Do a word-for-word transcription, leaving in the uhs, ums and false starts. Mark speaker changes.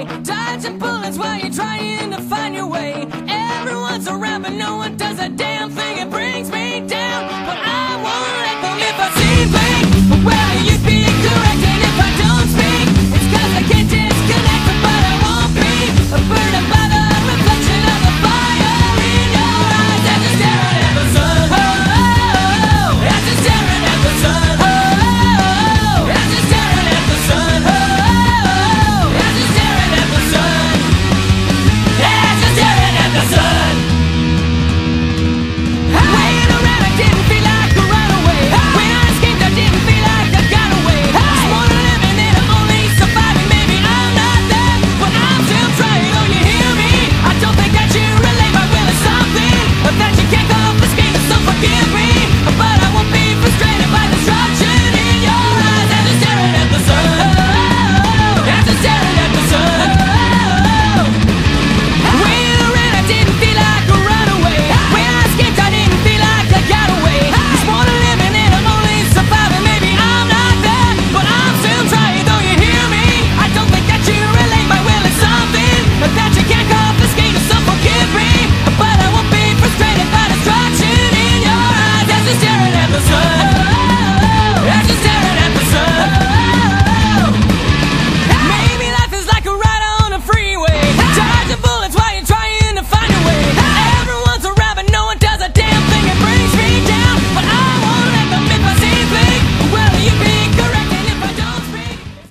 Speaker 1: day, dodging bullets while you're trying to find your way. Everyone's around, but no one does a damn thing. It brings me down, but I